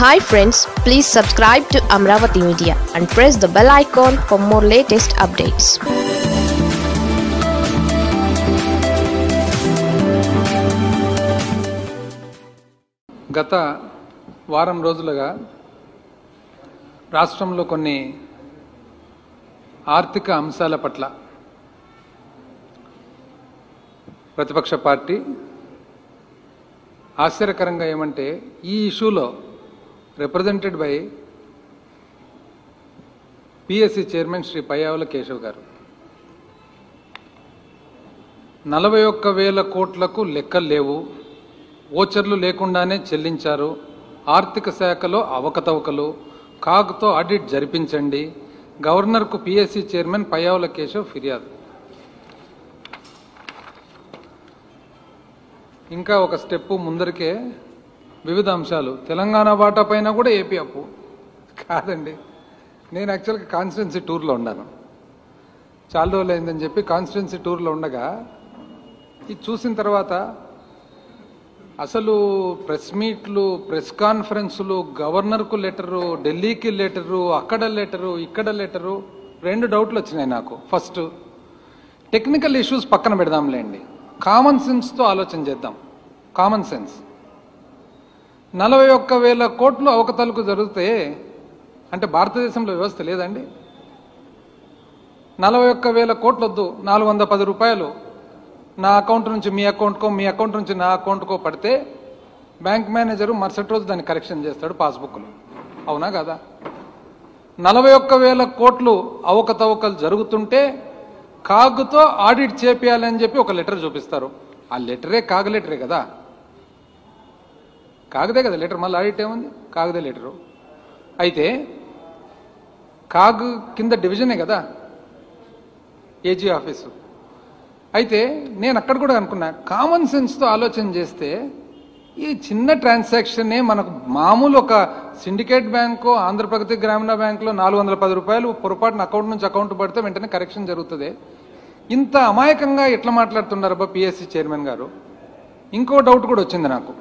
Hi friends, please subscribe to Amravati Media and press the bell icon for more latest updates. గత వారం రోజులుగా రాష్ట్రంలో కొన్ని ఆర్థిక అంశాల పట్ల ప్రతిపక్ష పార్టీ ఆశ్చర్యకరంగా ఏమంటే ఈ ఇష్యూలో represented by PSC chairman Shri Payyavula Keshav గారు 41,000 కోట్లకు లెక్కలు లేవు, ఓచర్లు లేకుండానే చెల్లించారు, ఆర్థిక శాఖలో అవకతవకలు, కాగ్తో ఆడిట్ జరిపించండి, గవర్నర్కు పిఎస్సి చైర్మన్ పయ్యావుల కేశవ్ ఫిర్యాదు. ఇంకా ఒక స్టెప్ ముందరికే వివిధ అంశాలు. తెలంగాణ వాటా పైన కూడా ఏపీ అప్పు కాదండి. నేను యాక్చువల్గా కాన్స్టిట్యున్సీ టూర్లో ఉన్నాను, చాలా రోజులు అయిందని చెప్పి కాన్స్టిట్యున్సీ టూర్లో ఉండగా ఇది చూసిన తర్వాత అసలు ప్రెస్ మీట్లు, ప్రెస్ కాన్ఫరెన్సులు, గవర్నర్కు లెటరు, ఢిల్లీకి లెటరు, అక్కడ లెటరు, ఇక్కడ లెటరు, 2 డౌట్లు వచ్చినాయి నాకు. ఫస్ట్, టెక్నికల్ ఇష్యూస్ పక్కన పెడదాంలేండి, కామన్ సెన్స్తో ఆలోచన చేద్దాం. Common sense. 41,000 కోట్లు అవకతవకలు జరిగితే అంటే భారతదేశంలో వ్యవస్థ లేదండి? 41,000 కోట్లు వద్దు, 410 రూపాయలు నా అకౌంట్ నుంచి మీ అకౌంట్కో, మీ అకౌంట్ నుంచి నా అకౌంట్కో పడితే బ్యాంక్ మేనేజరు మరుసటి రోజు దాన్ని కరెక్షన్ చేస్తాడు పాస్బుక్లో. అవునా కదా? 41,000 కోట్లు అవకతవకలు జరుగుతుంటే కాగ్తో ఆడిట్ చేపియాలని చెప్పి ఒక లెటర్ చూపిస్తారు. ఆ లెటరే కాగ్ లెటరే కదా, కాగదే కదా లెటర్, మళ్ళీ ఆడిట్ ఏముంది? కాగదే లెటరు. అయితే కాగ్ కింద డివిజనే కదా ఏజీ ఆఫీసు. అయితే నేను అక్కడ కూడా అనుకున్నా, కామన్ సెన్స్తో ఆలోచన చేస్తే ఈ చిన్న ట్రాన్సాక్షనే మనకు మామూలు ఒక సిండికేట్ బ్యాంకు, ఆంధ్రప్రగతి గ్రామీణ బ్యాంకులో 410 రూపాయలు పొరపాటున అకౌంట్ నుంచి అకౌంట్ పడితే వెంటనే కరెక్షన్ జరుగుతుంది. ఇంత అమాయకంగా ఎట్లా మాట్లాడుతున్నారబ్బా పిఎస్సి చైర్మన్ గారు? ఇంకో డౌట్ కూడా వచ్చింది నాకు.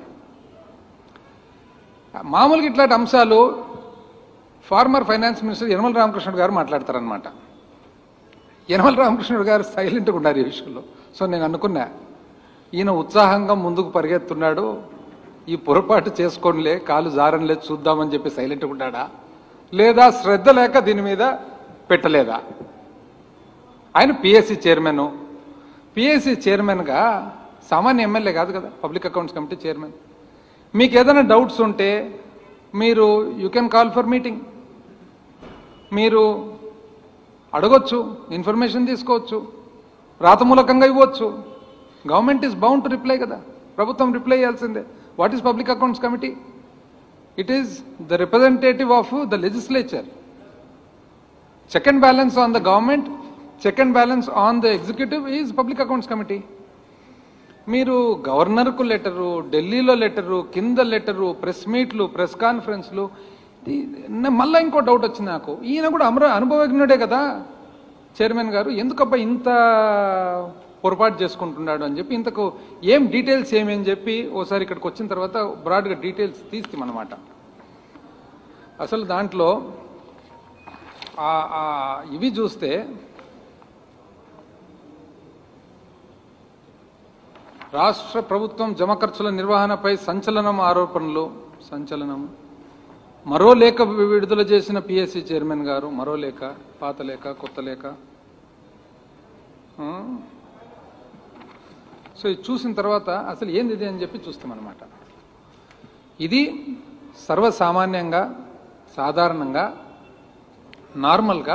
మామూలుగా ఇట్లాంటి అంశాలు former finance minister Yanamala Ramakrishnudu గారు మాట్లాడతారనమాట. యనమల రామకృష్ణుడు గారు సైలెంట్గా ఉన్నారు ఈ విషయంలో. సో నేను అనుకున్నా, ఈయన ఉత్సాహంగా ముందుకు పరిగెత్తున్నాడు, ఈ పొరపాటు చేసుకోనిలే, కాలు జారనిలే, చూద్దామని చెప్పి సైలెంట్గా ఉన్నాడా, లేదా శ్రద్ధ లేక దీని మీద పెట్టలేదా? ఆయన పిఎస్సి చైర్మన్. పిఎస్సి చైర్మన్గా సామాన్య ఎమ్మెల్యే కాదు కదా, పబ్లిక్ అకౌంట్స్ కమిటీ చైర్మన్. మీకు ఏదైనా డౌట్స్ ఉంటే మీరు you can call for meeting, మీరు అడగొచ్చు, ఇన్ఫర్మేషన్ తీసుకోవచ్చు, రాతమూలకంగా ఇవ్వచ్చు. Government is bound to reply కదా, ప్రభుత్వం రిప్లై చేయాల్సిందే. What is public accounts committee? It is the representative of the legislature. Check and balance on the government, check and balance on the executive is public accounts committee. మీరు గవర్నర్కు letter, ఢిల్లీలో letter, కింద letter, press మీట్లు, press కాన్ఫరెన్స్లు. మళ్ళీ ఇంకో doubt వచ్చింది నాకు, ఈయన కూడా అనుభవజ్ఞుడే కదా చైర్మన్ గారు, ఎందుకబ్బా ఇంత పొరపాటు చేసుకుంటున్నాడు అని చెప్పి, ఇంతకు ఏం డీటెయిల్స్ ఏమని చెప్పి ఓసారి ఇక్కడికి వచ్చిన తర్వాత బ్రాడ్గా డీటెయిల్స్ తీస్తామన్నమాట. అసలు దాంట్లో ఇవి చూస్తే రాష్ట్ర ప్రభుత్వం జమ ఖర్చుల నిర్వహణపై సంచలనం ఆరోపణలు. సంచలనం. మరో లేఖ విడుదల చేసిన పిఎస్సి చైర్మన్ గారు. మరో లేఖ, పాత లేఖ, కొత్త లేఖ. సో ఇది చూసిన తర్వాత అసలు ఏంది ఇది అని చెప్పి చూస్తామన్నమాట. ఇది సర్వసామాన్యంగా, సాధారణంగా, నార్మల్గా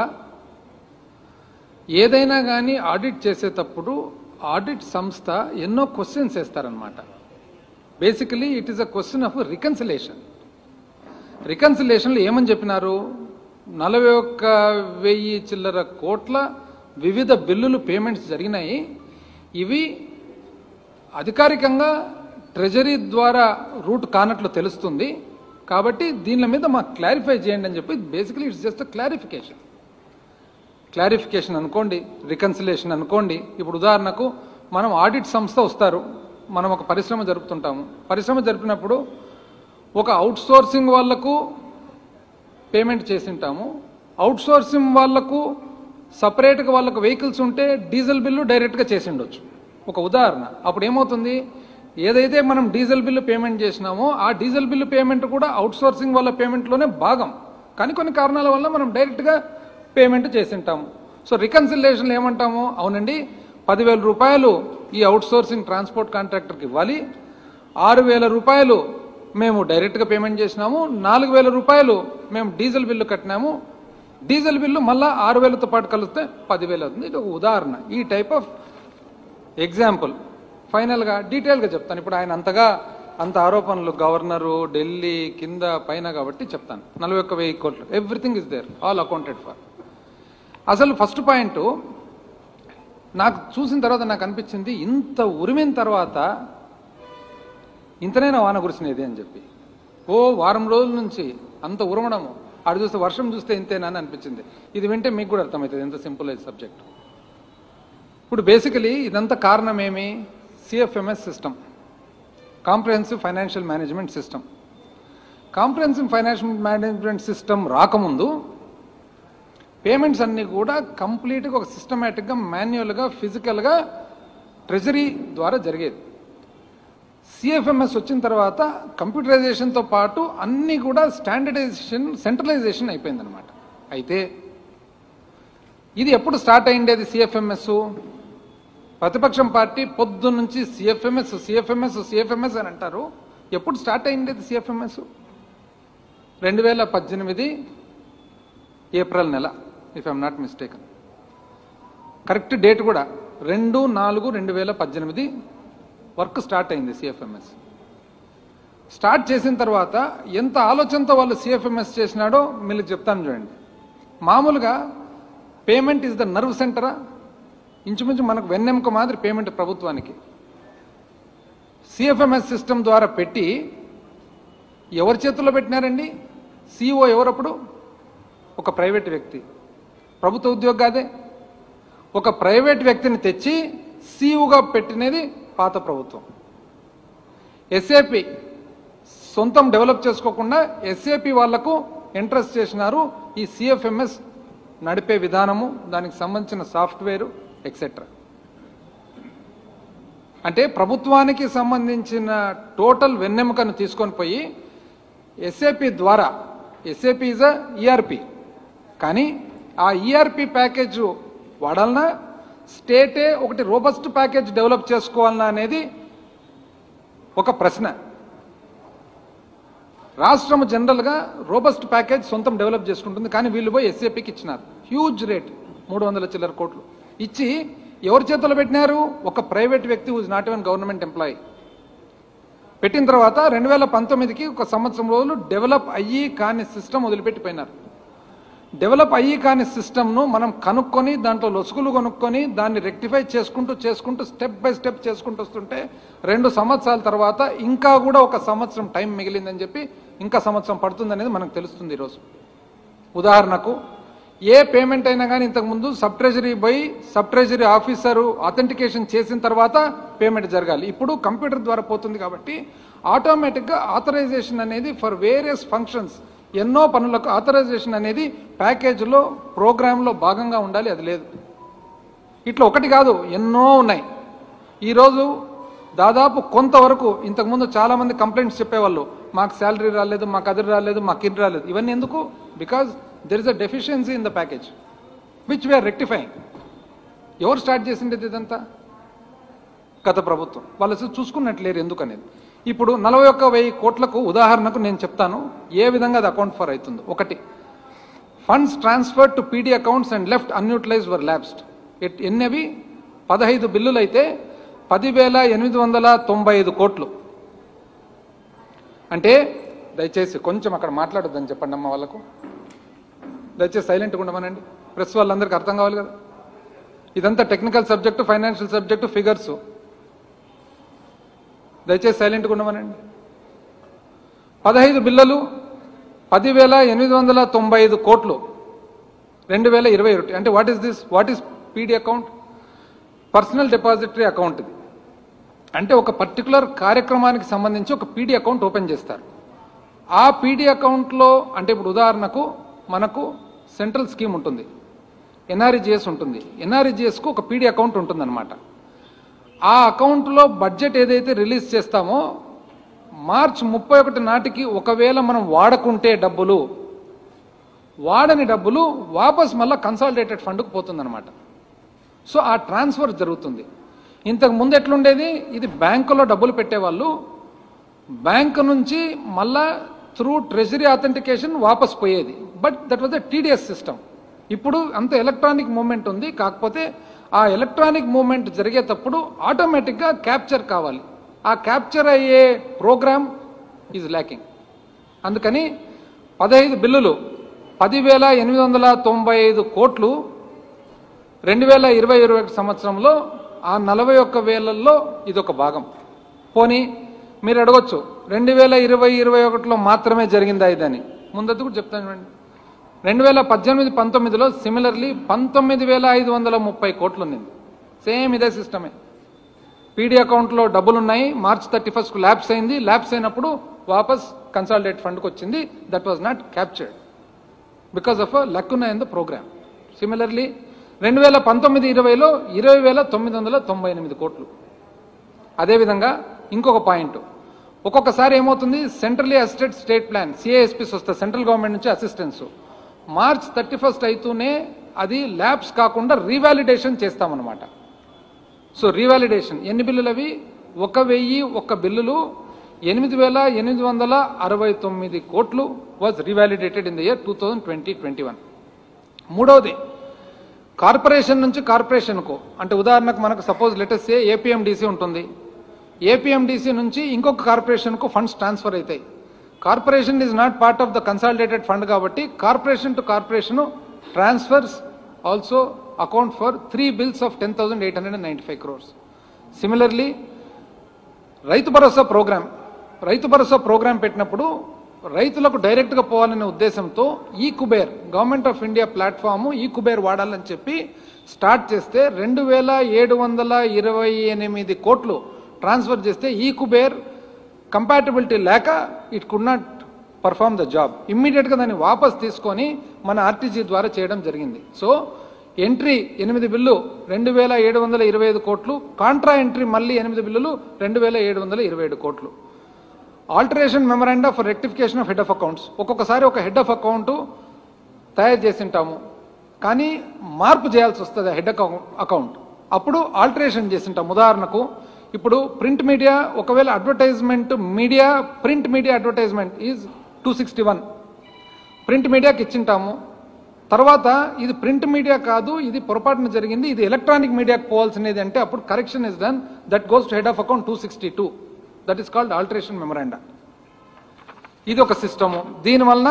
ఏదైనా కానీ ఆడిట్ చేసేటప్పుడు ఆడిట్ సంస్థ ఎన్నో క్వశ్చన్స్ వేస్తారనమాట. Basically it is a question of reconciliation. రికన్సిలేషన్లో ఏమని చెప్పినారు? 41,000 చిల్లర కోట్ల వివిధ బిల్లులు పేమెంట్స్ జరిగినాయి. ఇవి అధికారికంగా ట్రెజరీ ద్వారా రూట్ కానట్లు తెలుస్తుంది, కాబట్టి దీని మీద మాకు క్లారిఫై చేయండి అని చెప్పి. Basically it's just clarification. Clarification అనుకోండి, రికన్సిలేషన్ అనుకోండి. ఇప్పుడు ఉదాహరణకు మనం ఆడిట్ సంస్థ వస్తారు, మనం ఒక పరిశ్రమ జరుపుతుంటాము. పరిశ్రమ జరిపినప్పుడు ఒక అవుట్సోర్సింగ్ వాళ్లకు పేమెంట్ చేసి ఉంటాము. అవుట్సోర్సింగ్ వాళ్లకు సపరేట్గా వాళ్ళకు వెహికల్స్ ఉంటే డీజిల్ బిల్లు డైరెక్ట్గా చేసి ఉండొచ్చు. ఒక ఉదాహరణ. అప్పుడు ఏమవుతుంది, ఏదైతే మనం డీజిల్ బిల్లు పేమెంట్ చేసినామో ఆ డీజిల్ బిల్లు పేమెంట్ కూడా అవుట్సోర్సింగ్ వాళ్ళ పేమెంట్లోనే భాగం. కానీ కొన్ని కారణాల వల్ల మనం డైరెక్ట్గా పేమెంట్ చేసి ఉంటాము. సో రికన్సిలేషన్లు ఏమంటాము, అవునండి 10,000 రూపాయలు ఈ అవుట్సోర్సింగ్ ట్రాన్స్పోర్ట్ కాంట్రాక్టర్కి ఇవ్వాలి, 6,000 రూపాయలు మేము డైరెక్ట్గా పేమెంట్ చేసినాము, 4,000 రూపాయలు మేము డీజిల్ బిల్లు కట్టినాము, డీజిల్ బిల్లు మళ్ళీ 6,000తో పాటు కలిస్తే 10,000 అవుతుంది. ఇది ఒక ఉదాహరణ. ఈ టైప్ ఆఫ్ ఎగ్జాంపుల్. ఫైనల్గా డీటెయిల్గా చెప్తాను. ఇప్పుడు ఆయన అంత ఆరోపణలు గవర్నరు, ఢిల్లీ, కింద పైన కాబట్టి చెప్తాను. 41,000 కోట్లు, everything is there, all accounted for. అసలు ఫస్ట్ పాయింట్ నాకు చూసిన తర్వాత నాకు అనిపించింది, ఇంత ఉరిమిన తర్వాత ఇంతనైనా వాన కురిసినది అని చెప్పి. వారం రోజుల నుంచి అంత ఉరమడము, ఆడు చూస్తే వర్షం చూస్తే ఇంతేనా అని అనిపించింది. ఇది వింటే మీకు కూడా అర్థమవుతుంది ఎంత సింపుల్ అయ్యే సబ్జెక్ట్. ఇప్పుడు బేసికలీ ఇదంతా కారణం ఏమి, CFMS system, comprehensive financial management system. Comprehensive financial management system రాకముందు పేమెంట్స్ అన్నీ కూడా కంప్లీట్గా ఒక సిస్టమేటిక్గా, మాన్యువల్గా, ఫిజికల్గా ట్రెజరీ ద్వారా జరిగేది. సిఎఫ్ఎంఎస్ వచ్చిన తర్వాత కంప్యూటరైజేషన్తో పాటు అన్నీ కూడా స్టాండర్డైజేషన్, సెంట్రలైజేషన్ అయిపోయిందనమాట. అయితే ఇది ఎప్పుడు స్టార్ట్ అయ్యిండేది సిఎఫ్ఎంఎస్? ప్రతిపక్షం పార్టీ పొద్దు నుంచి సిఎఫ్ఎంఎస్ సిఎఫ్ఎంఎస్ సిఎఫ్ఎంఎస్ అని అంటారు. ఎప్పుడు స్టార్ట్ అయ్యిండేది సిఎఫ్ఎంఎస్? 2018 ఏప్రిల్ నెల, if I'm not mistaken. Correct date కూడా 2/4/2018 వర్క్ స్టార్ట్ అయింది సిఎఫ్ఎంఎస్. స్టార్ట్ చేసిన తర్వాత ఎంత ఆలోచనతో వాళ్ళు సిఎఫ్ఎంఎస్ చేసినాడో మీకు చెప్తాను చూడండి. మామూలుగా పేమెంట్ ఇస్ ద నర్వ్ సెంటరా, ఇంచుమించు మనకు వెన్నెముక మాదిరి పేమెంట్ ప్రభుత్వానికి. సిఎఫ్ఎంఎస్ సిస్టమ్ ద్వారా పెట్టి ఎవరి చేతుల్లో పెట్టినారండి? సిఇఓ ఎవరప్పుడు? ఒక ప్రైవేట్ వ్యక్తి. ప్రభుత్వ ఉద్యోగి కాదే. ఒక ప్రైవేట్ వ్యక్తిని తెచ్చి సిఇఓగా పెట్టినది పాత ప్రభుత్వం. ఎస్ఏపి సొంతం డెవలప్ చేసుకోకుండా ఎస్ఏపి వాళ్లకు ఇంట్రెస్ట్ చేసినారు ఈ సిఎఫ్ఎంఎస్ నడిపే విధానము, దానికి సంబంధించిన సాఫ్ట్వేరు ఎక్సెట్రా. అంటే ప్రభుత్వానికి సంబంధించిన టోటల్ వెన్నెముకను తీసుకొని పోయి ఎస్ఏపి ద్వారా, ఎస్ఏపి ఈజ్ ఈఆర్పి, కానీ ఆ ఈఆర్పి ప్యాకేజ్ వాడాలన్నా, స్టేటే ఒకటి రోబస్ట్ ప్యాకేజ్ డెవలప్ చేసుకోవాలన్నా అనేది ఒక ప్రశ్న. రాష్ట్రం జనరల్గా రోబస్ట్ ప్యాకేజ్ సొంతం డెవలప్ చేసుకుంటుంది, కానీ వీళ్ళు పోయి ఎస్ఏపికి ఇచ్చినారు. హ్యూజ్ రేట్, 300 చిల్లర కోట్లు ఇచ్చి ఎవరి చేతుల్లో పెట్టినారు? ఒక ప్రైవేట్ వ్యక్తి who's not even government employee. పెట్టిన తర్వాత 2019కి ఒక సంవత్సరం రోజులు డెవలప్ అయ్యి కాని సిస్టమ్ వదిలిపెట్టిపోయినారు. డెవలప్ అయ్యి కాని సిస్టమ్ను మనం కనుక్కొని దాంట్లో లొసుగులు కొనుక్కొని దాన్ని రెక్టిఫై చేసుకుంటూ స్టెప్ బై స్టెప్ చేసుకుంటూ వస్తుంటే 2 సంవత్సరాల తర్వాత ఇంకా కూడా 1 సంవత్సరం టైం మిగిలిందని చెప్పి ఇంకా సంవత్సరం పడుతుందనేది మనకు తెలుస్తుంది ఈరోజు. ఉదాహరణకు ఏ పేమెంట్ అయినా కానీ ఇంతకుముందు సబ్ ట్రెజరీ పోయి సబ్ ట్రెజరీ ఆఫీసరు అథెంటికేషన్ చేసిన తర్వాత పేమెంట్ జరగాలి. ఇప్పుడు కంప్యూటర్ ద్వారా పోతుంది కాబట్టి ఆటోమేటిక్గా ఆథరైజేషన్ అనేది ఫర్ వేరియస్ ఫంక్షన్స్, ఎన్నో పనులకు ఆథరైజేషన్ అనేది ప్యాకేజీలో, ప్రోగ్రాంలో భాగంగా ఉండాలి. అది లేదు. ఇట్లా ఒకటి కాదు, ఎన్నో ఉన్నాయి. ఈరోజు దాదాపు కొంతవరకు, ఇంతకుముందు చాలామంది కంప్లైంట్స్ చెప్పేవాళ్ళు, మాకు శాలరీ రాలేదు, మాకు అది రాలేదు, మాకు ఇది రాలేదు. ఇవన్నీ ఎందుకు? Because there is a deficiency in the package which we are rectifying. ఎవరు స్టార్ట్ చేసిండేది ఇదంతా? గత ప్రభుత్వం. వాళ్ళు చూసుకున్నట్లేరు ఎందుకనేది. ఇప్పుడు 41,000 కోట్లకు ఉదాహరణకు నేను చెప్తాను ఏ విధంగా అది అకౌంట్ ఫర్ అవుతుందో. ఒకటి, funds transfer to PD accounts and left unutilized or lapsed. ఎన్నవి? 15 బిల్లులు అయితే 10,895 కోట్లు. అంటే దయచేసి కొంచెం అక్కడ మాట్లాడొద్దని చెప్పండి అమ్మ వాళ్ళకు. దయచేసి సైలెంట్గా ఉండమనండి. ప్రెస్ వాళ్ళందరికీ అర్థం కావాలి కదా. ఇదంతా technical subject, financial subject, figures. దయచేసి సైలెంట్గా ఉండమనండి. 15 బిల్లులు 10,895 కోట్లు 2021. అంటే what is this? What is PD account? Personal depository account. ఇది అంటే ఒక పర్టికులర్ కార్యక్రమానికి సంబంధించి ఒక పీడీ అకౌంట్ ఓపెన్ చేస్తారు. ఆ పీడీ అకౌంట్లో అంటే ఇప్పుడు ఉదాహరణకు మనకు సెంట్రల్ స్కీమ్ ఉంటుంది, ఎన్ఆర్ఈజీఎస్ ఉంటుంది. ఎన్ఆర్ఈజీఎస్కు ఒక పీడీ అకౌంట్ ఉంటుందన్నమాట. ఆ అకౌంట్లో బడ్జెట్ ఏదైతే రిలీజ్ చేస్తామో మార్చి 31 నాటికి ఒకవేళ మనం వాడకుంటే వాడని డబ్బులు వాపస్ మళ్ళీ కన్సాలిడేటెడ్ ఫండ్కు పోతుందన్నమాట. సో ఆ ట్రాన్స్ఫర్ జరుగుతుంది. ఇంతకు ముందు ఎట్లుండేది, ఇది బ్యాంకులో డబ్బులు పెట్టేవాళ్ళు, బ్యాంకు నుంచి మళ్ళా త్రూ ట్రెజరీ అథెంటికేషన్ వాపస్ పోయేది. But that was a TDS system. ఇప్పుడు అంత ఎలక్ట్రానిక్ మూవ్మెంట్ ఉంది. కాకపోతే ఆ ఎలక్ట్రానిక్ మూవ్మెంట్ జరిగేటప్పుడు ఆటోమేటిక్గా క్యాప్చర్ కావాలి. ఆ క్యాప్చర్ అయ్యే ప్రోగ్రామ్ ఈజ్ ల్యాకింగ్. అందుకని 15 బిల్లులు 10,895 కోట్లు 2020-21 సంవత్సరంలో ఆ 41,000లో ఇదొక భాగం. పోనీ మీరు అడగొచ్చు 2020-21లో మాత్రమే జరిగిందా ఇదని. ముందది కూడా చెప్తాను. 2018-19లో సిమిలర్లీ 19,530 కోట్లు ఉన్నింది. సేమ్ ఇదే సిస్టమే. పీడీ అకౌంట్లో డబ్బులు ఉన్నాయి, మార్చ్ 31కు ల్యాప్స్ అయింది. ల్యాప్స్ అయినప్పుడు వాపస్ కన్సాలిడేట్ ఫండ్కి వచ్చింది. That was not captured because of a lacuna in the program. Similarly 2019-20లో 20,998 కోట్లు. అదేవిధంగా ఇంకొక పాయింట్, ఒక్కొక్కసారి ఏమవుతుంది, centrally assisted state plan CASPs వస్తాయి సెంట్రల్ గవర్నమెంట్ నుంచి అసిస్టెన్స్. మార్చ్ 31 అయితేనే అది ల్యాబ్స్ కాకుండా రీవాలిడేషన్ చేస్తామన్నమాట. సో రీవాలిడేషన్ ఎన్ని బిల్లులు అవి? 1,001 బిల్లులు 8,869 కోట్లు was revalidated in the year 2020-21. మూడవది కార్పొరేషన్ నుంచి కార్పొరేషన్కు, అంటే ఉదాహరణకు మనకు సపోజ్ లెటెస్ట్ సే ఏపీఎండిసి ఉంటుంది. ఏపీఎండిసి నుంచి ఇంకొక కార్పొరేషన్కు ఫండ్స్ ట్రాన్స్ఫర్ అవుతాయి. Corporation is not part of the consolidated fund కాబట్టి corporation to corporation transfers also account for 3 bills of 10,895 crores. Similarly Rythu Bharosa programme పెట్టినప్పుడు రైతులకు డైరెక్ట్గా పోవాలనే ఉద్దేశంతో e Kuber government of India platform e Kuber వాడాలని చెప్పి స్టార్ట్ చేస్తే 2,728 కోట్లు ట్రాన్స్ఫర్ చేస్తే ఈ కుబేర్ కంపాటబిలిటీ లేక it could not perform the job. ఇమ్మీడియట్గా దాన్ని వాపస్ తీసుకొని మన ఆర్టీజీ ద్వారా చేయడం జరిగింది. సో ఎంట్రీ 8 బిల్లు 2,725 కోట్లు, కాంట్రా ఎంట్రీ మళ్ళీ 8 బిల్లులు 2,727 కోట్లు. Alteration memoranda for rectification of head of accounts, ఒక్కొక్కసారి ఒక హెడ్ ఆఫ్ అకౌంట్ తయారు చేసింటాము కానీ మార్పు చేయాల్సి వస్తుంది హెడ్ అకౌంట్, అప్పుడు ఆల్టరేషన్ చేసింటాం. ఉదాహరణకు ఇప్పుడు ప్రింట్ మీడియా, ఒకవేళ advertisement media print media advertisement is 261 print మీడియాకి ఇచ్చింటాము. తర్వాత ఇది ప్రింట్ మీడియా కాదు, ఇది పొరపాటున జరిగింది, ఇది ఎలక్ట్రానిక్ మీడియాకి పోవాల్సినది అంటే అప్పుడు correction is done, that goes to head of account 262. That is called alteration memoranda. ఇది ఒక సిస్టము. దీనివలన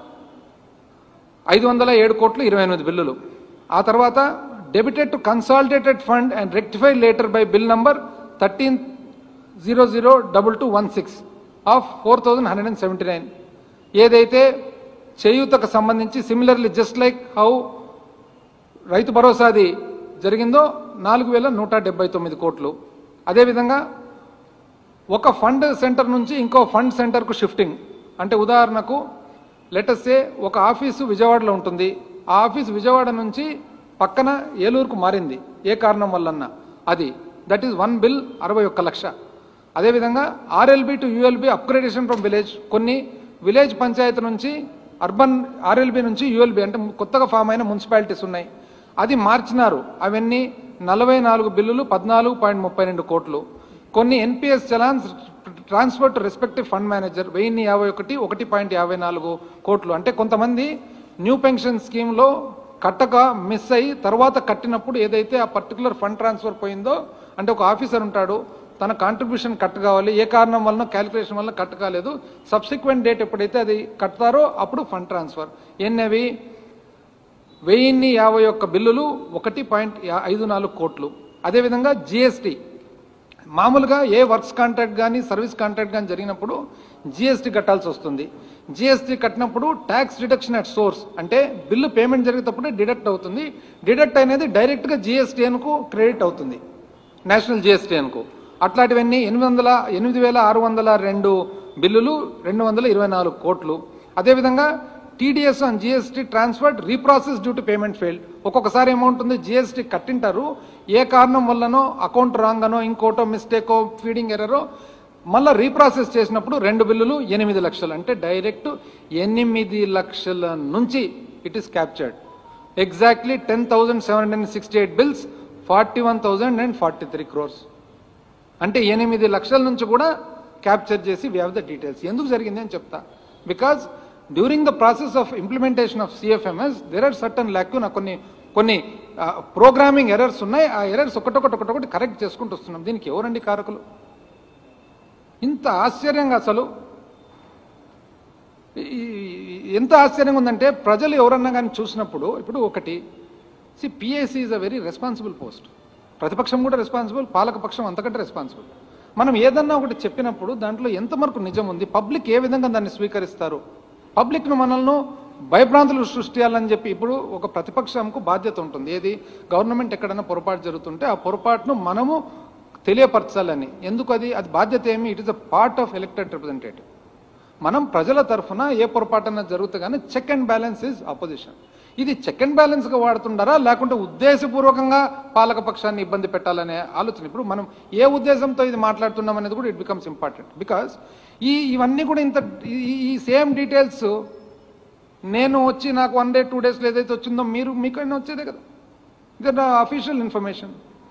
507 కోట్లు 28 బిల్లులు. ఆ తర్వాత debited to consolidated fund and rectified later by bill number 13002216 of 4,179 ఏదైతే చేయూతకు సంబంధించి సిమిలర్లీ జస్ట్ లైక్ హౌ రైతు భరోసాది జరిగిందో 4,179 కోట్లు. అదేవిధంగా ఒక ఫండ్ సెంటర్ నుంచి ఇంకో ఫండ్ సెంటర్కు షిఫ్టింగ్, అంటే ఉదాహరణకు లెటస్ సే ఒక ఆఫీసు విజయవాడలో ఉంటుంది, ఆ ఆఫీసు విజయవాడ నుంచి పక్కన ఏలూరుకు మారింది ఏ కారణం వల్లన్నా, అది దట్ ఈస్ 1 బిల్ 61 లక్ష. అదేవిధంగా RLB to ULB upgradation from village, కొన్ని విలేజ్ పంచాయతీ నుంచి అర్బన్ ఆర్ఎల్బి నుంచి యుఎల్బి అంటే కొత్తగా ఫామ్ అయిన మున్సిపాలిటీస్ ఉన్నాయి, అది మార్చినారు. అవన్నీ 44 బిల్లులు 14.32 కోట్లు. కొన్ని NPS challans transfer to respective fund manager 1051 1.54 కోట్లు. అంటే కొంతమంది న్యూ పెన్షన్ స్కీమ్లో కట్టక మిస్ అయ్యి తర్వాత కట్టినప్పుడు ఏదైతే ఆ పర్టికులర్ ఫండ్ ట్రాన్స్ఫర్ పోయిందో, అంటే ఒక ఆఫీసర్ ఉంటాడు, తన కాంట్రిబ్యూషన్ కట్ కావాలి, ఏ కారణం వలన క్యాలిక్యులేషన్ వల్ల కట్ కాలేదు, సబ్సిక్వెంట్ డేట్ ఎప్పుడైతే అది కట్టారో అప్పుడు ఫండ్ ట్రాన్స్ఫర్. ఎన్నవి 1051 బిల్లులు 1.54 కోట్లు. అదేవిధంగా జిఎస్టీ, మామూలుగా ఏ వర్క్స్ కాంట్రాక్ట్ కానీ సర్వీస్ కాంట్రాక్ట్ కానీ జరిగినప్పుడు జిఎస్టీ కట్టాల్సి వస్తుంది. జిఎస్టీ కట్టినప్పుడు ట్యాక్స్ డిడక్షన్ అట్ సోర్స్, అంటే బిల్లు పేమెంట్ జరిగేటప్పుడే డిడక్ట్ అవుతుంది. డిడక్ట్ అనేది డైరెక్ట్గా జిఎస్టీఎన్కు క్రెడిట్ అవుతుంది, నేషనల్ జిఎస్టీఎన్కు. అట్లాంటివన్నీ 8,602 బిల్లులు 224 కోట్లు. అదేవిధంగా TDS and GST transferred reprocess due to payment failed. ఒక్కొక్కసారి ఏమవుతుంది, జిఎస్టీ కట్టింటారు, ఏ కారణం వల్లనో అకౌంట్ రాంగ్ అనో ఇంకోటో మిస్టేకో ఫీడింగ్ ఎర్రరో మళ్ళీ రీప్రాసెస్ చేసినప్పుడు 2 బిల్లులు 8 లక్షలు, అంటే డైరెక్ట్ 8 లక్షల నుంచి it is captured. Exactly 10,768 bills, 41,043 crores. అంటే 8 లక్షల నుంచి కూడా క్యాప్చర్ చేసి వీ హ్యావ్ ద డీటెయిల్స్. ఎందుకు జరిగింది అని చెప్తా. Because during the process of implementation of CFMS there are certain lacuna, కొన్ని ప్రోగ్రామింగ్ ఎర్రర్స్ ఉన్నాయి. ఆ ఎర్రర్స్ ఒకటొకటి కరెక్ట్ చేసుకుంటూ వస్తున్నాం. దీనికి ఎవరండి కారకులు? ఇంత ఆశ్చర్యంగా, అసలు ఎంత ఆశ్చర్యంగా ఉందంటే ప్రజలు ఎవరన్నా కానీ చూసినప్పుడు, ఇప్పుడు ఒకటి PAC is a very responsible post. ప్రతిపక్షం కూడా రెస్పాన్సిబుల్, పాలకపక్షం అంతకంటే రెస్పాన్సిబుల్. మనం ఏదన్నా ఒకటి చెప్పినప్పుడు దాంట్లో ఎంతవరకు నిజం ఉంది, పబ్లిక్ ఏ విధంగా దాన్ని స్వీకరిస్తారు, పబ్లిక్ను మనల్ని భయభ్రాంతులు సృష్టించాలని చెప్పి ఇప్పుడు ఒక ప్రతిపక్షంకు బాధ్యత ఉంటుంది. ఏది, గవర్నమెంట్ ఎక్కడైనా పొరపాటు జరుగుతుంటే ఆ పొరపాటును మనము తెలియపరచాలని. ఎందుకు అది బాధ్యత ఏమి? It is a part of elected representative. మనం ప్రజల తరఫున ఏ పొరపాటన్నా జరుగుతుంది, కానీ check and balance is opposition. ఇది చెక్ అండ్ బ్యాలెన్స్గా వాడుతుండారా, లేకుంటే ఉద్దేశపూర్వకంగా పాలక పక్షాన్ని ఇబ్బంది పెట్టాలనే ఆలోచన. ఇప్పుడు మనం ఏ ఉద్దేశంతో ఇది మాట్లాడుతున్నాం అనేది కూడా ఇట్ బికమ్స్ ఇంపార్టెంట్. బికాస్ ఇవన్నీ కూడా ఈ సేమ్ డీటెయిల్స్ నేను వచ్చి నాకు 1 day 2 days ఏదైతే వచ్చిందో మీకైనా వచ్చేదే కదా. ఇది అఫీషియల్ ఇన్ఫర్మేషన్.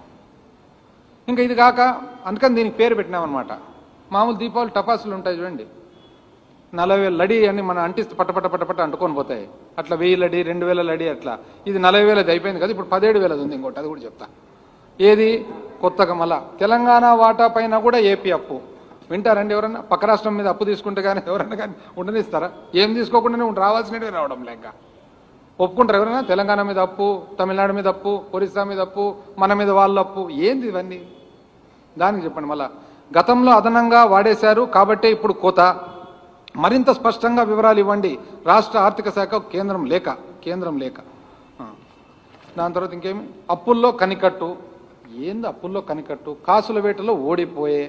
ఇంకా ఇది కాక అందుకని దీనికి పేరు పెట్టినామన్నమాట. మామూలు దీపావళి టపాసులు ఉంటాయి చూడండి, 40,000 లడి అని మనం అంటిస్తే పట్టపట్ట అంటుకొని పోతాయి. అట్లా 1000 లడి, 2000 లడి, అట్లా ఇది 40,000 అయిపోయింది కదా. ఇప్పుడు 17,000 ఉంది ఇంకోటి, అది కూడా చెప్తా. ఏది కొత్తగా మళ్ళా తెలంగాణ వాటా పైన కూడా ఏపీ అప్పు. వింటారండి ఎవరన్నా? పక్క రాష్ట్రం మీద అప్పు తీసుకుంటే కానీ ఎవరన్నా కానీ ఉండనిస్తారా? ఏం తీసుకోకుండానే రావాల్సినవి రావడం లేక ఒప్పుకుంటారు ఎవరైనా? తెలంగాణ మీద అప్పు, తమిళనాడు మీద అప్పు, ఒరిస్సా మీద అప్పు, మన మీద వాళ్ళ అప్పు, ఏంది ఇవన్నీ? దానికి చెప్పండి. మళ్ళా గతంలో అదనంగా వాడేశారు కాబట్టి ఇప్పుడు కోత. మరింత స్పష్టంగా వివరాలు ఇవ్వండి. రాష్ట్ర ఆర్థిక శాఖ కేంద్రం లేక. దాని తర్వాత ఇంకేమి? అప్పుల్లో కనికట్టు. ఏంది అప్పుల్లో కనికట్టు? కాసుల వేటలో ఓడిపోయే,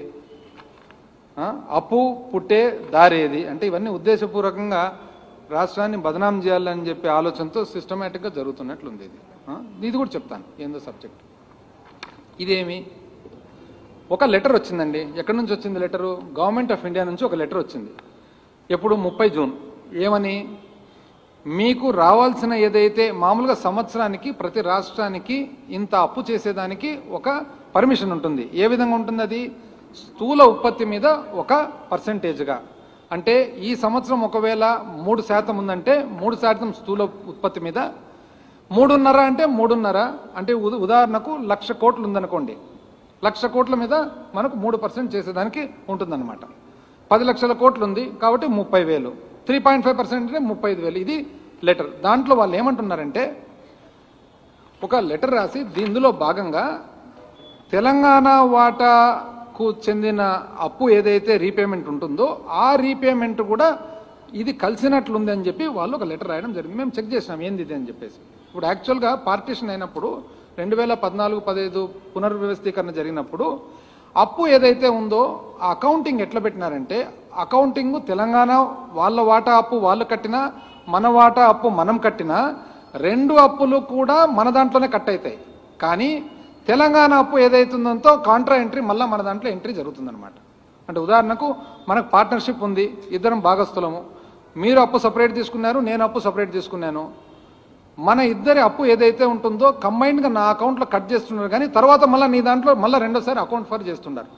అప్పు పుట్టే దారేది అంటే ఇవన్నీ ఉద్దేశపూర్వకంగా రాష్ట్రాన్ని బదనాం చేయాలని చెప్పే ఆలోచనతో సిస్టమేటిక్గా జరుగుతున్నట్లుంది. ఇది కూడా చెప్తాను ఏందో సబ్జెక్ట్. ఇదేమి? ఒక లెటర్ వచ్చిందండి. ఎక్కడి నుంచి వచ్చింది లెటరు? గవర్నమెంట్ ఆఫ్ ఇండియా నుంచి ఒక లెటర్ వచ్చింది. ఎప్పుడు? 30 జూన్. ఏమని? మీకు రావాల్సిన ఏదైతే మామూలుగా సంవత్సరానికి ప్రతి రాష్ట్రానికి ఇంత అప్పు చేసేదానికి ఒక పర్మిషన్ ఉంటుంది. ఏ విధంగా ఉంటుంది అది? స్థూల ఉత్పత్తి మీద ఒక పర్సెంటేజ్గా. అంటే ఈ సంవత్సరం ఒకవేళ 3% ఉందంటే 3% స్థూల ఉత్పత్తి మీద, 3.5 అంటే 3.5 అంటే ఉదాహరణకు 1,00,000 కోట్లు ఉందనుకోండి, 1,00,000 కోట్ల మీద మనకు 3% చేసేదానికి ఉంటుందన్నమాట. 10 లక్షల కోట్లు ఉంది కాబట్టి 30,000, 3.5% అంటే 35,000. ఇది లెటర్. దాంట్లో వాళ్ళు ఏమంటున్నారంటే ఒక లెటర్ రాసి ఇందులో భాగంగా తెలంగాణ వాటాకు చెందిన అప్పు ఏదైతే రీపేమెంట్ ఉంటుందో ఆ రీపేమెంట్ కూడా ఇది కలిసినట్లుంది అని చెప్పి వాళ్ళు ఒక లెటర్ రాయడం జరిగింది. మేము చెక్ చేసినాం ఏంది ఇది అని చెప్పేసి. ఇప్పుడు యాక్చువల్గా పార్టీషన్ అయినప్పుడు 2014-15 పునర్వ్యవస్థీకరణ జరిగినప్పుడు అప్పు ఏదైతే ఉందో ఆ అకౌంటింగ్ ఎట్లా పెట్టినారంటే, అకౌంటింగ్ తెలంగాణ వాళ్ళ వాటా అప్పు వాళ్ళు కట్టినా, మన వాటా అప్పు మనం కట్టినా 2 అప్పులు కూడా మన దాంట్లోనే కట్ అవుతాయి. కానీ తెలంగాణ అప్పు ఏదైతుందో కాంట్రా ఎంట్రీ మళ్ళీ మన దాంట్లో ఎంట్రీ జరుగుతుందన్నమాట. అంటే ఉదాహరణకు మనకు పార్ట్నర్షిప్ ఉంది, ఇద్దరం భాగస్థులము. మీరు అప్పు సపరేట్ తీసుకున్నారు, నేను అప్పు సపరేట్ తీసుకున్నాను. మన ఇద్దరి అప్పు ఏదైతే ఉంటుందో కంబైన్డ్గా నా అకౌంట్లో కట్ చేస్తున్నారు, కానీ తర్వాత మళ్ళీ నీ దాంట్లో మళ్ళీ రెండోసారి అకౌంట్ ఫర్ చేస్తున్నారు.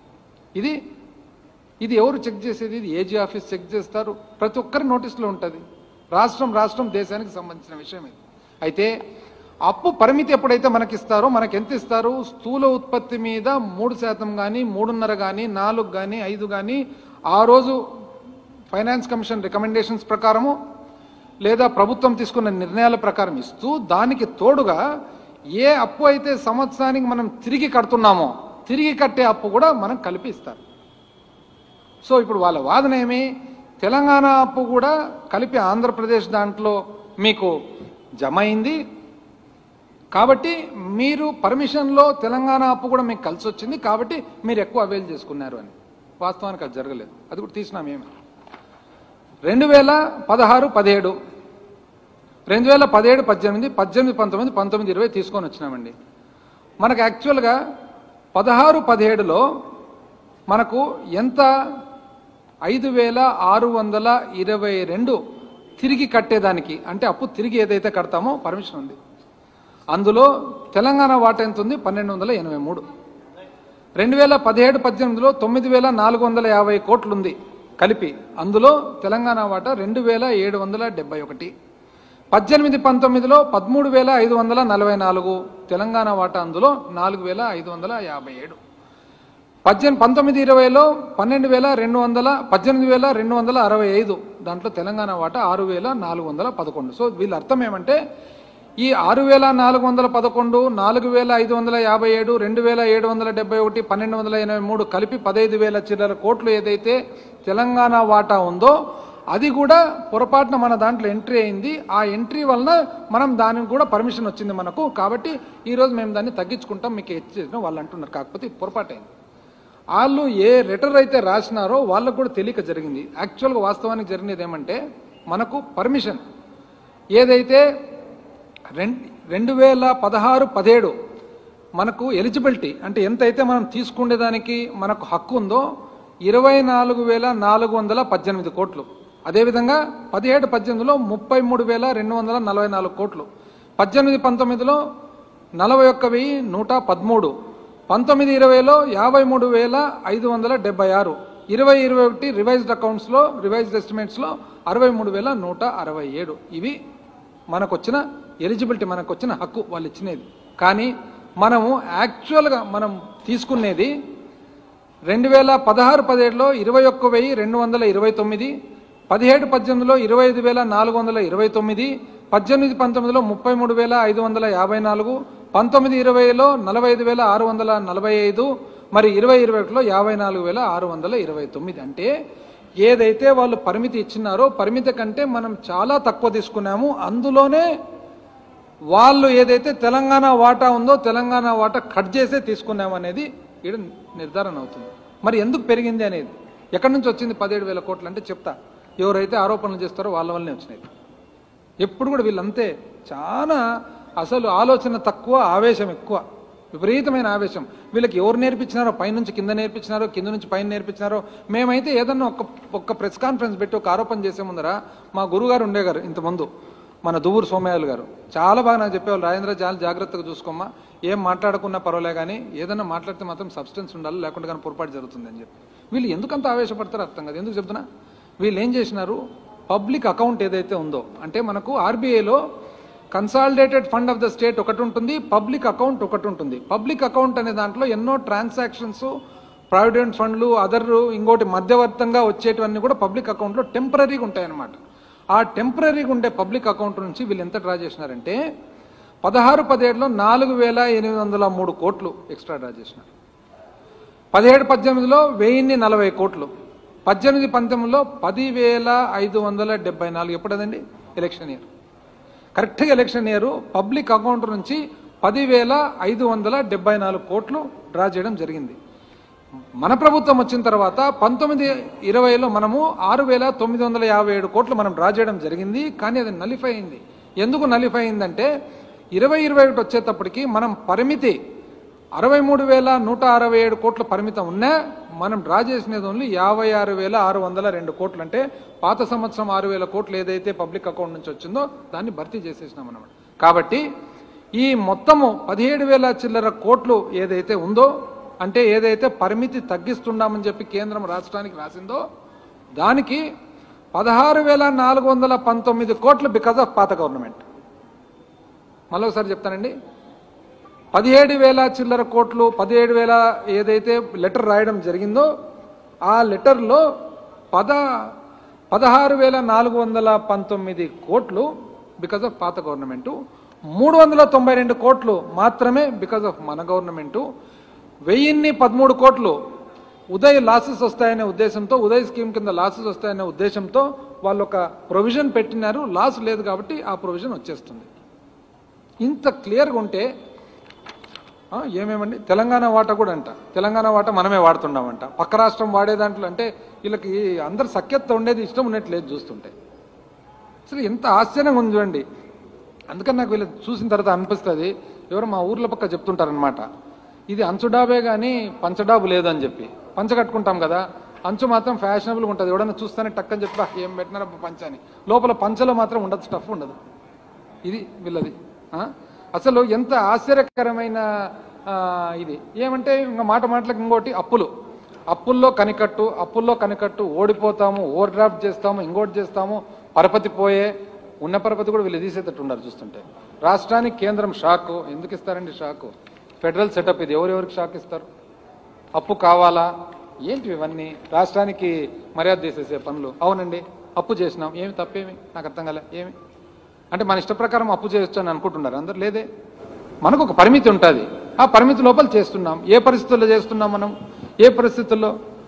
ఇది ఎవరు చెక్ చేసేది? ఇది ఏజీ ఆఫీస్ చెక్ చేస్తారు. ప్రతి ఒక్కరి నోటీసులో ఉంటుంది. రాష్ట్రం దేశానికి సంబంధించిన విషయం ఇది. అయితే అప్పు పరిమితి ఎప్పుడైతే మనకి ఇస్తారో, మనకి ఎంత ఇస్తారు? స్థూల ఉత్పత్తి మీద 3% కానీ, 3.5 కానీ, 4 కానీ, 5 కానీ ఆ రోజు ఫైనాన్స్ కమిషన్ రికమెండేషన్స్ ప్రకారము లేదా ప్రభుత్వం తీసుకున్న నిర్ణయాల ప్రకారం ఇస్తూ, దానికి తోడుగా ఏ అప్పు అయితే సంవత్సరానికి మనం తిరిగి కడుతున్నామో తిరిగి కట్టే అప్పు కూడా మనం కలిపి ఇస్తారు. సో ఇప్పుడు వాళ్ళ వాదన ఏమి? తెలంగాణ అప్పు కూడా కలిపి ఆంధ్రప్రదేశ్ దాంట్లో మీకు జమ అయింది కాబట్టి మీరు పర్మిషన్లో తెలంగాణ అప్పు కూడా మీకు కలిసి వచ్చింది కాబట్టి మీరు ఎక్కువ అవైల్ చేసుకున్నారు అని వాస్తవానికి అది జరగలేదు, అది కూడా తీసినాం ఏమి. 2016-17, 2017-18, 18-19, 19-20 తీసుకొని వచ్చినామండి. మనకు యాక్చువల్గా 16-17లో మనకు ఎంత 5,622 తిరిగి కట్టేదానికి, అంటే అప్పు తిరిగి ఏదైతే కడతామో పర్మిషన్ ఉంది. అందులో తెలంగాణ వాటా ఎంత ఉంది? 1,283. 2017-18లో 9,450 కోట్లు ఉంది కలిపి, అందులో తెలంగాణ వాటా 2,771. 18-19లో 13,544 తెలంగాణ వాటా, అందులో 4,557. 19-20లో 18,265 దాంట్లో తెలంగాణ వాటా 6,411. సో వీళ్ళ అర్థం ఏమంటే ఈ 6,411, 4,557, 2,771, 1,283 కలిపి 15,000 చిల్లర కోట్లు ఏదైతే తెలంగాణ వాటా ఉందో అది కూడా పొరపాటున మన దాంట్లో ఎంట్రీ అయింది. ఆ ఎంట్రీ వలన మనం దానికి కూడా పర్మిషన్ వచ్చింది మనకు. కాబట్టి ఈరోజు మేము దాన్ని తగ్గించుకుంటాం మీకు ఇచ్చేసిన వాళ్ళు అంటున్నారు. కాకపోతే పొరపాటు అయింది. వాళ్ళు ఏ లెటర్ అయితే రాసినారో వాళ్ళకు కూడా తెలియక జరిగింది. యాక్చువల్గా వాస్తవానికి జరిగినది ఏమంటే మనకు పర్మిషన్ ఏదైతే 2016-17 మనకు ఎలిజిబిలిటీ అంటే ఎంతైతే మనం తీసుకునేదానికి మనకు హక్కు ఉందో 24,418 కోట్లు. అదేవిధంగా 17-18లో 33,244 కోట్లు. 18-19లో 41,113. 19-20లో 53,576. 20-21 రివైజ్డ్ అకౌంట్స్లో రివైజ్డ్ ఎస్టిమేట్స్లో 63,167. ఇవి మనకు వచ్చిన ఎలిజిబిలిటీ, మనకు వచ్చిన హక్కు వాళ్ళు ఇచ్చినది. కానీ మనము యాక్చువల్గా మనం తీసుకునేది 2016-17లో 21,229, 17-18లో 25,429, 18-19లో 33,554, 19-20లో 45,645, మరి 20-21లో 54,629. అంటే ఏదైతే వాళ్ళు పరిమితి ఇచ్చినారో పరిమితి కంటే మనం చాలా తక్కువ తీసుకున్నాము. అందులోనే వాళ్ళు ఏదైతే తెలంగాణ వాటా ఉందో తెలంగాణ వాటా కట్ చేసే తీసుకున్నాము అనేది ఇక్కడ నిర్ధారణ అవుతుంది. మరి ఎందుకు పెరిగింది అనేది, ఎక్కడి నుంచి వచ్చింది 17,000 కోట్లు అంటే చెప్తా. ఎవరైతే ఆరోపణలు చేస్తారో వాళ్ళ వల్లనే వచ్చినాయి. ఎప్పుడు కూడా వీళ్ళంతే చాలా అసలు ఆలోచన తక్కువ, ఆవేశం ఎక్కువ, విపరీతమైన ఆవేశం. వీళ్ళకి ఎవరు నేర్పించినారో, పైనుంచి కింద నేర్పించినారో, కింద నుంచి పైన నేర్పించినారో. మేమైతే ఏదన్నా ఒక్క ప్రెస్ కాన్ఫరెన్స్ పెట్టి ఒక ఆరోపణ చేసే ముందర మా గురుగారు ఉండేగారు ఇంతకుముందు, మన దువ్వూరు సోమయాజులు గారు చాలా బాగా నాకు చెప్పేవాళ్ళు, రాజేంద్ర చాలా జాగ్రత్తగా చూసుకోమ్మా, ఏం మాట్లాడకున్నా పర్వాలే కానీ ఏదన్నా మాట్లాడితే మాత్రం సబ్స్టెన్స్ ఉండాలి, లేకుంటే కానీ పొరపాటు జరుగుతుంది అని చెప్పి. వీళ్ళు ఎందుకంత ఆవేశపడతారో అర్థం కాదు. ఎందుకు చెప్తున్నా, వీళ్ళు ఏం చేసినారు, పబ్లిక్ అకౌంట్ ఏదైతే ఉందో అంటే మనకు ఆర్బీఐలో consolidated fund of the state ఒకటి ఉంటుంది, పబ్లిక్ అకౌంట్ ఒకటి ఉంటుంది. పబ్లిక్ అకౌంట్ అనే దాంట్లో ఎన్నో ట్రాన్సాక్షన్స్, ప్రావిడెంట్ ఫండ్లు, అదర్ ఇంకోటి మధ్యవర్తంగా వచ్చేటివన్నీ కూడా పబ్లిక్ అకౌంట్లో టెంపరీగా ఉంటాయన్నమాట. ఆ టెంపరీగా ఉండే పబ్లిక్ అకౌంట్ నుంచి వీళ్ళు ఎంత డ్రా చేసినారంటే 16-17లో 4,803 కోట్లు ఎక్స్ట్రా డ్రా చేసినారు. 17-18లో 1,040 కోట్లు. 18-19లో 10,574. ఎప్పుడదండి? ఎలక్షన్ ఇయర్, కరెక్ట్గా ఎలక్షన్ ఇయర్. పబ్లిక్ అకౌంట్ నుంచి 10,574 కోట్లు డ్రా చేయడం జరిగింది. మన ప్రభుత్వం వచ్చిన తర్వాత 19-20లో మనము 6,957 కోట్లు మనం డ్రా చేయడం జరిగింది. కానీ అది నలిఫై అయింది. ఎందుకు నలిఫై అయిందంటే 20-21 వచ్చేటప్పటికి మనం పరిమితి 63,167 కోట్ల పరిమితం ఉన్నా మనం డ్రా చేసినది ఓన్లీ 56,602 కోట్లు. అంటే పాత సంవత్సరం 6,000 కోట్లు ఏదైతే పబ్లిక్ అకౌంట్ నుంచి వచ్చిందో దాన్ని భర్తీ చేసేసినాం అన్నమాట. కాబట్టి ఈ మొత్తము 17,000 చిల్లర కోట్లు ఏదైతే ఉందో, అంటే ఏదైతే పరిమితి తగ్గిస్తున్నామని చెప్పి కేంద్రం రాష్ట్రానికి రాసిందో దానికి 16,419 కోట్లు బికాజ్ ఆఫ్ పాత గవర్నమెంట్. మళ్ళీ ఒకసారి చెప్తానండి, 17,000 చిల్లర కోట్లు, 17,000 ఏదైతే లెటర్ రాయడం జరిగిందో ఆ లెటర్లో 16,419 కోట్లు బికాజ్ ఆఫ్ పాత గవర్నమెంటు, 392 కోట్లు మాత్రమే బికాజ్ ఆఫ్ మన గవర్నమెంటు, 1,013 కోట్లు ఉదయ్ లాసెస్ వస్తాయనే ఉద్దేశంతో, ఉదయ్ స్కీమ్ కింద లాసెస్ వస్తాయనే ఉద్దేశంతో వాళ్ళు ఒక ప్రొవిజన్ పెట్టినారు. లాస్ లేదు కాబట్టి ఆ ప్రొవిజన్ వచ్చేస్తుంది. ఇంత క్లియర్గా ఉంటే ఏమేమండి తెలంగాణ వాటా కూడా అంట, తెలంగాణ వాటా మనమే వాడుతున్నామంట, పక్క రాష్ట్రం వాడే దాంట్లో. అంటే వీళ్ళకి అందరు సఖ్యత ఉండేది ఇష్టం ఉన్నట్లేదు చూస్తుంటే. అసలు ఎంత ఆశ్చర్యంగా ఉంది చూడండి. అందుకని నాకు వీళ్ళు చూసిన తర్వాత అనిపిస్తుంది, ఎవరు మా ఊర్ల పక్క చెప్తుంటారనమాట, ఇది అంచు డాబే కానీ పంచడాబు లేదని చెప్పి. పంచ కట్టుకుంటాం కదా, అంచు మాత్రం ఫ్యాషనబుల్గా ఉంటుంది, ఎవడన్నా చూస్తానే టక్కని చెప్పి ఏం పెట్టినారా పంచ అని. లోపల పంచలో మాత్రం ఉండదు, స్టఫ్ ఉండదు. ఇది వీళ్ళది. అసలు ఎంత ఆశ్చర్యకరమైన ఇది. ఏమంటే ఇంకా మాటలకు ఇంకోటి అప్పుల్లో కనికట్టు ఓడిపోతాము, ఓవర్ డ్రాఫ్ట్ చేస్తాము, ఇంకోటి చేస్తాము, పరపతి పోయే ఉన్న పరపతి కూడా వీళ్ళు తీసేటట్టు ఉన్నారు చూస్తుంటే. రాష్ట్రానికి కేంద్రం షాకు. ఎందుకు ఇస్తారండి షాకు? ఫెడరల్ సెటప్ ఇది, ఎవరెవరికి షాక్ ఇస్తారు? అప్పు కావాలా ఏంటి ఇవన్నీ? రాష్ట్రానికి మర్యాద తీసేసే పనులు. అవునండి అప్పు చేసినాం, ఏమి తప్పేమి? నాకు అర్థం కాలే. ఏమి అంటే మన ఇష్ట ప్రకారం అప్పు చేయొచ్చు అని అనుకుంటున్నారు అందరు. లేదే, మనకు ఒక పరిమితి ఉంటుంది, ఆ పరిమితి లోపల చేస్తున్నాం. ఏ పరిస్థితుల్లో చేస్తున్నాం మనం? ఏ పరిస్థితుల్లో?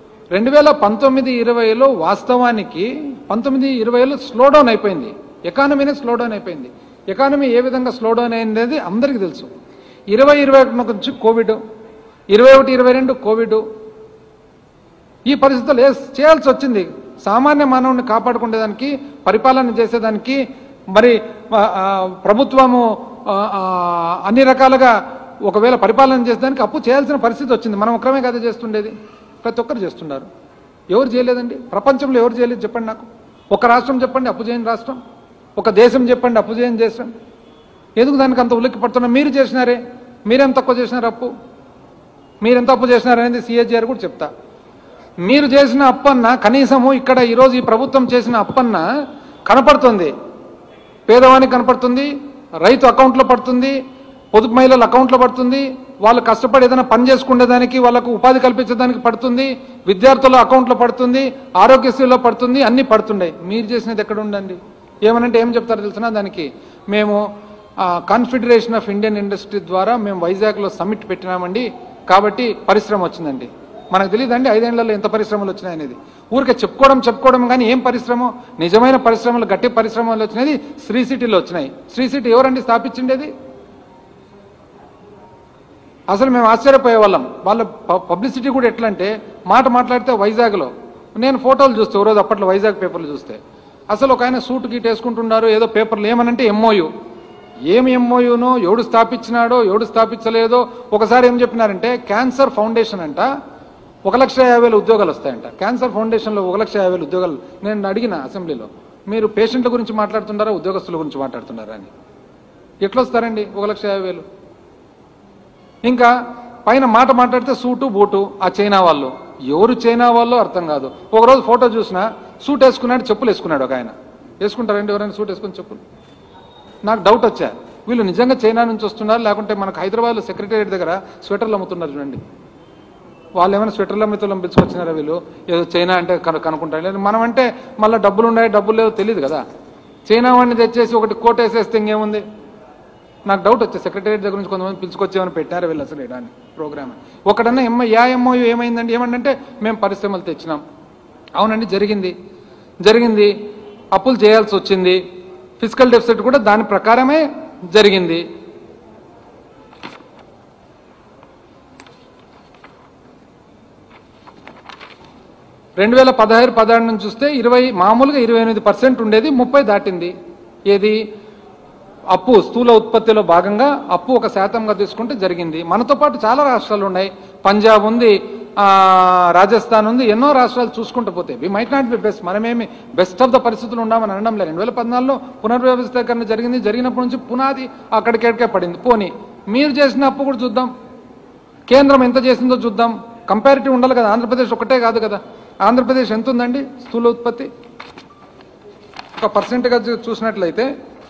2019-20లో వాస్తవానికి 19-20లో స్లో డౌన్ అయిపోయింది, ఎకానమీనే స్లో డౌన్ అయిపోయింది. ఎకానమీ ఏ విధంగా స్లో డౌన్ అయింది అందరికీ తెలుసు. 20-21 నుంచి కోవిడ్, 21-22 కోవిడ్. ఈ పరిస్థితులు చేయాల్సి వచ్చింది. సామాన్య మానవుని కాపాడుకునేదానికి, పరిపాలన చేసేదానికి మరి ప్రభుత్వము అన్ని రకాలుగా ఒకవేళ పరిపాలన చేసేదానికి అప్పు చేయాల్సిన పరిస్థితి వచ్చింది. మనం ఒక్కరమే కదా చేస్తుండేది, ప్రతి ఒక్కరు చేస్తున్నారు. ఎవరు చేయలేదండి? ప్రపంచంలో ఎవరు చేయలేదు చెప్పండి నాకు. ఒక రాష్ట్రం చెప్పండి అప్పు చేయని రాష్ట్రం, ఒక దేశం చెప్పండి అప్పు చేయని దేశం. ఎందుకు దానికి అంత ఉలిక్కి పడుతున్నా? మీరు చేసినారే, మీరేం తక్కువ చేసినారు అప్పు? మీరెంత అప్పు చేసినారనేది సిఏజీఆర్ కూడా చెప్తా. మీరు చేసిన అప్పన్న కనీసము ఇక్కడ ఈరోజు ఈ ప్రభుత్వం చేసిన అప్పన్న కనపడుతుంది, పేదవానికి కనపడుతుంది, రైతు అకౌంట్లో పడుతుంది, పొదుపు మహిళల అకౌంట్లో పడుతుంది, వాళ్ళు కష్టపడి ఏదైనా పని చేసుకునేదానికి వాళ్ళకు ఉపాధి కల్పించడానికి పడుతుంది, విద్యార్థుల అకౌంట్లో పడుతుంది, ఆరోగ్యశ్రీలో పడుతుంది, అన్నీ పడుతుండే. మీరు చేసినది ఎక్కడ ఉండండి? ఏమనంటే ఏం చెప్తారో తెలిసినా దానికి, మేము కాన్ఫెడరేషన్ ఆఫ్ ఇండియన్ ఇండస్ట్రీ ద్వారా మేము వైజాగ్లో సమ్మిట్ పెట్టినామండి, కాబట్టి పరిశ్రమ వచ్చిందండి. మనకు తెలియదండి 5 ఏళ్లలో ఎంత పరిశ్రమలు వచ్చినాయనేది. ఊరికే చెప్పుకోవడం కానీ ఏం పరిశ్రమ? నిజమైన పరిశ్రమలు, గట్టి పరిశ్రమలు వచ్చినది శ్రీ సిటీలో వచ్చినాయి. శ్రీ సిటీ ఎవరండి స్థాపించిండేది? అసలు మేము ఆశ్చర్యపోయే వాళ్ళం. వాళ్ళ పబ్లిసిటీ కూడా ఎట్లా అంటే, మాట్లాడితే వైజాగ్లో నేను ఫోటోలు చూస్తే రోజు అప్పట్లో వైజాగ్ పేపర్లు చూస్తే అసలు ఒక ఆయన సూట్ గీట్ వేసుకుంటున్నారు, ఏదో పేపర్లు ఏమనంటే ఎంఓయూ. ఏమి ఎంఓయూనో, ఎవడు స్థాపించినాడో ఎవడు స్థాపించలేదో. ఒకసారి ఏం చెప్పినారంటే క్యాన్సర్ ఫౌండేషన్ అంట 1,50,000 ఉద్యోగాలు వస్తాయంట. క్యాన్సర్ ఫౌండేషన్లో 1,50,000 ఉద్యోగాలు. నేను అడిగిన అసెంబ్లీలో, మీరు పేషెంట్ల గురించి మాట్లాడుతున్నారా ఉద్యోగస్తుల గురించి మాట్లాడుతున్నారా అని. ఎట్లా వస్తారండి 1,50,000? ఇంకా పైన మాట్లాడితే సూటు బూటు ఆ చైనా వాళ్ళు. ఎవరు చైనా వాళ్ళు అర్థం కాదు. ఒకరోజు ఫోటో చూసినా సూట్ వేసుకున్నాడు, చెప్పులు వేసుకున్నాడు. ఒక ఆయన వేసుకుంటారండి ఎవరైనా సూట్ వేసుకుని చెప్పులు? నాకు డౌట్ వచ్చా, వీళ్ళు నిజంగా చైనా నుంచి వస్తున్నారు లేకుంటే మనకు హైదరాబాద్లో సెక్రటేరియట్ దగ్గర స్వెటర్లు అమ్ముతున్నారు చూడండి. వాళ్ళు ఏమైనా స్వెటర్లు అమ్మితులు పిలుచుకొచ్చినారా వీళ్ళు? ఏదో చైనా అంటే కనుక్కుంటారు. మనం అంటే మళ్ళీ డబ్బులు ఉన్నాయి డబ్బులు లేదో తెలియదు కదా. చైనా వాడిని తెచ్చేసి ఒకటి కోట్ వేసేస్తే ఇంకేముంది? నాకు డౌట్ వచ్చే సెక్రటేరియట్ దగ్గర నుంచి కొంతమంది పిలుచుకొచ్చేమని పెట్టారు వీళ్ళు అసలు ఇలాంటి ప్రోగ్రామ్. ఒకడన్నా ఎంఓయూ ఏమైందండి? ఏమంటే మేము పరిశ్రమలు తెచ్చినాం. అవునండి జరిగింది, అప్పులు చేయాల్సి వచ్చింది, ఫిజికల్ డెఫిసిట్ కూడా దాని ప్రకారమే జరిగింది. రెండు 2016 నుంచి చూస్తే మామూలుగా 28% ఉండేది, 30 దాటింది. ఏది అప్పు స్థూల ఉత్పత్తిలో భాగంగా అప్పు 1% తీసుకుంటే జరిగింది. మనతో పాటు చాలా రాష్ట్రాలు ఉన్నాయి, పంజాబ్ ఉంది, రాజస్థాన్ ఉంది, ఎన్నో రాష్ట్రాలు చూసుకుంటూ పోతే we might not be best. మనమేమి బెస్ట్ ఆఫ్ ద పరిస్థితులు ఉండమని అనడం లేదు. 2014లో పునర్వ్యవస్థీకరణ జరిగినప్పటి నుంచి పునాది అక్కడికెక్కడికే పడింది. పోనీ మీరు చేసిన అప్పు కూడా చూద్దాం, కేంద్రం ఎంత చేసిందో చూద్దాం. కంపారిటివ్ ఉండాలి కదా, ఆంధ్రప్రదేశ్ ఒకటే కాదు కదా. ఆంధ్రప్రదేశ్ ఎంత ఉందండి స్థూల ఉత్పత్తి? ఒక పర్సెంట్గా చూసినట్లయితే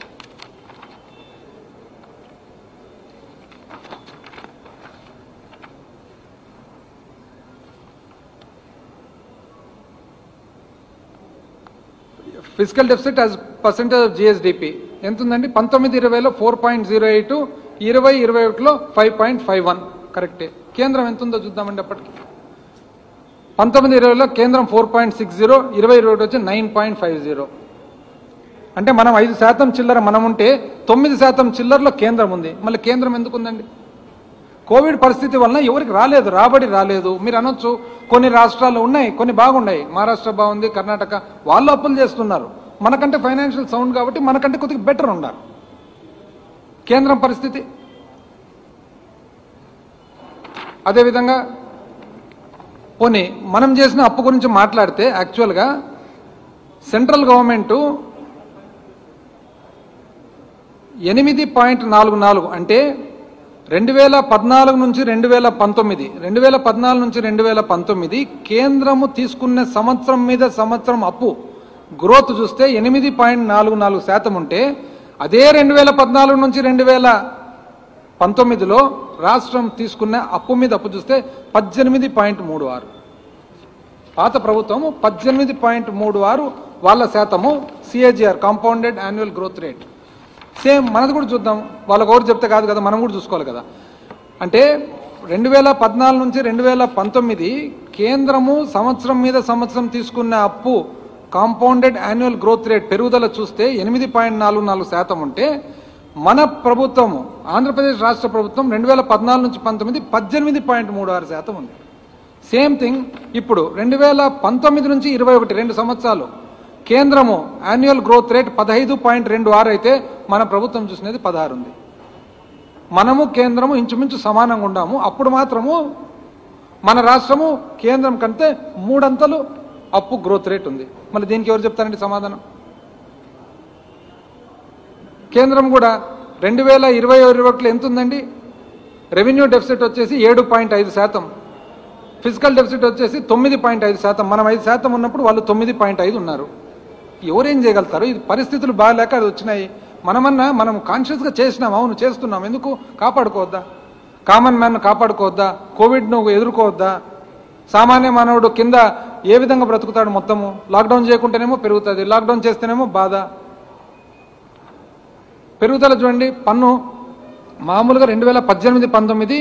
physical deficit as percentage of GSDP ఎంత ఉందండి? 19-20లో 4.08, 20-21లో 5.51. కరెక్టే. కేంద్రం ఎంత ఉందో చూద్దామండి. అప్పటికి 19-20లో కేంద్రం 4.60, 20-21 వచ్చి 9.50. అంటే మనం 5% చిల్లర మనం ఉంటే 9% చిల్లరలో కేంద్రం ఉంది. మళ్ళీ కేంద్రం ఎందుకు ఉందండి? కోవిడ్ పరిస్థితి వలన ఎవరికి రాలేదు, రాబడి రాలేదు. మీరు అనొచ్చు కొన్ని రాష్ట్రాలు ఉన్నాయి, కొన్ని బాగున్నాయి, మహారాష్ట్ర బాగుంది, కర్ణాటక, వాళ్ళు అప్పులు చేస్తున్నారు. మనకంటే ఫైనాన్షియల్ సౌండ్ కాబట్టి మనకంటే కొద్దిగా బెటర్ ఉన్నారు. కేంద్రం పరిస్థితి అదేవిధంగా. పోనీ మనం చేసిన అప్పు గురించి మాట్లాడితే యాక్చువల్గా సెంట్రల్ గవర్నమెంట్ 8.44 అంటే 2014 నుంచి 2019, 2014 నుంచి 2019 కేంద్రము తీసుకున్న సంవత్సరం మీద సంవత్సరం అప్పు గ్రోత్ చూస్తే 8.44% ఉంటే, అదే 2014 నుంచి 2019లో రాష్ట్రం తీసుకున్న అప్పు మీద అప్పు చూస్తే 18.36. పాత ప్రభుత్వము 18.36 వాళ్ళ శాతము CAGR, compounded annual growth rate. Same మనది కూడా చూద్దాం. వాళ్ళకి ఎవరు చెప్తే కాదు కదా, మనం కూడా చూసుకోవాలి కదా. అంటే 2014 నుంచి 2019 కేంద్రము సంవత్సరం మీద సంవత్సరం తీసుకున్న అప్పు కాంపౌండెడ్ యాన్యువల్ గ్రోత్ రేట్ పెరుగుదల చూస్తే 8.44% ఉంటే, మన ప్రభుత్వము ఆంధ్రప్రదేశ్ రాష్ట్ర ప్రభుత్వం 2014 నుంచి 19 18.36% ఉంది. సేమ్ థింగ్ ఇప్పుడు 2019 నుంచి 21 2 సంవత్సరాలు కేంద్రము యాన్యువల్ గ్రోత్ రేట్ 15.26 అయితే మన ప్రభుత్వం చూసినది 16 ఉంది. మనము కేంద్రము ఇంచుమించు సమానంగా ఉన్నాము. అప్పుడు మాత్రము మన రాష్ట్రము కేంద్రం కంటే 3 అంతలు అప్పు గ్రోత్ రేట్ ఉంది. మళ్ళీ దీనికి ఎవరు చెప్తారండి సమాధానం? కేంద్రం కూడా 2020-21లో ఎంత ఉందండి? రెవెన్యూ డెఫిసిట్ వచ్చేసి 7.5%, ఫిజికల్ డెఫిసిట్ వచ్చేసి 9.5%. మనం 5% ఉన్నప్పుడు వాళ్ళు 9.5 ఉన్నారు. ఎవరేం చేయగలుగుతారు? ఇది పరిస్థితులు బాగాలేక అది వచ్చినాయి. మనం కాన్షియస్గా చేసినాం, అవును చేస్తున్నాం. ఎందుకు కాపాడుకోవద్దా? Common man కాపాడుకోవద్దా? కోవిడ్ను ఎదుర్కోవద్దా? సామాన్య మానవుడు కింద ఏ విధంగా బ్రతుకుతాడు? మొత్తము లాక్డౌన్ చేయకుంటేనేమో పెరుగుతుంది, లాక్డౌన్ చేస్తేనేమో బాధ. పెరుగుదల చూడండి, పన్ను మామూలుగా 2018-19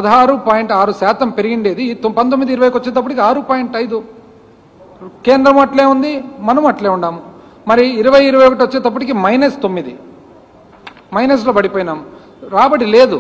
16.6% పెరిగిండేది. 19-20కి వచ్చేటప్పటికి 6.5. కేంద్రం అట్లే ఉంది, మనం అట్లే ఉన్నాము. మరి 20-21 వచ్చేటప్పటికి -9, మైనస్లో పడిపోయినాం. రాబడి లేదు.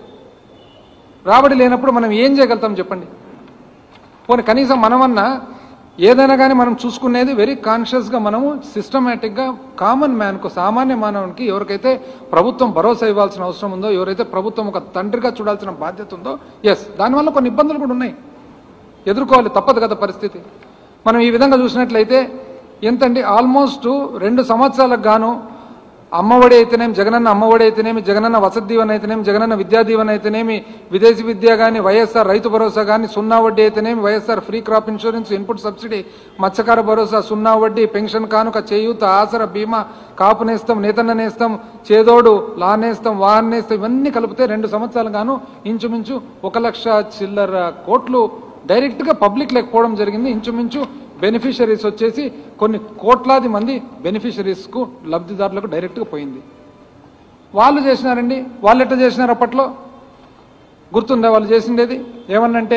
రాబడి లేనప్పుడు మనం ఏం చేయగలుగుతాం చెప్పండి? పోనీ కనీసం మనమన్నా ఏదైనా కానీ మనం చూసుకునేది వెరీ కాన్షియస్గా, మనము సిస్టమేటిక్గా కామన్ మ్యాన్కు, సామాన్య మానవునికి ఎవరికైతే ప్రభుత్వం భరోసా ఇవ్వాల్సిన అవసరం ఉందో, ఎవరైతే ప్రభుత్వం ఒక తండ్రిగా చూడాల్సిన బాధ్యత ఉందో, ఎస్ దానివల్ల కొన్ని ఇబ్బందులు కూడా ఉన్నాయి, ఎదుర్కోవాలి, తప్పదు కదా పరిస్థితి. మనం ఈ విధంగా చూసినట్లయితే ఎంతండి, ఆల్మోస్ట్ 2 సంవత్సరాలకు గాను అమ్మఒడి అయితేనేమి, జగనన్న అమ్మఒడి అయితేనేమి, జగనన్న వసతి దీవెన అయితేనేమి, జగనన్న విద్యా దీవెన అయితేనేమి, విదేశీ విద్య కానీ, వైఎస్ఆర్ రైతు భరోసా కానీ, 0 వడ్డీ అయితేనేమి, YSR free crop insurance, input subsidy, Matsyakara Bharosa, 0 వడ్డీ, పెన్షన్ కానుక, చేయూత, ఆసర, బీమా, కాపు నేస్తం, నేతన్న నేస్తం, చేదోడు, లా నేస్తం, వాహన నేస్తం, ఇవన్నీ కలిపితే 2 సంవత్సరాలు గాను ఇంచుమించు 1 లక్ష చిల్లర కోట్లు డైరెక్ట్గా పబ్లిక్ లేకపోవడం జరిగింది. ఇంచుమించు బెనిఫిషరీస్ వచ్చేసి కొన్ని కోట్లాది మంది బెనిఫిషరీస్కు, లబ్ధిదారులకు డైరెక్ట్గా పోయింది. వాళ్ళు చేసినారండి. వాళ్ళు ఎట్లా చేసినారు? అప్పట్లో గుర్తుందా వాళ్ళు చేసిండేది? ఏమన్నంటే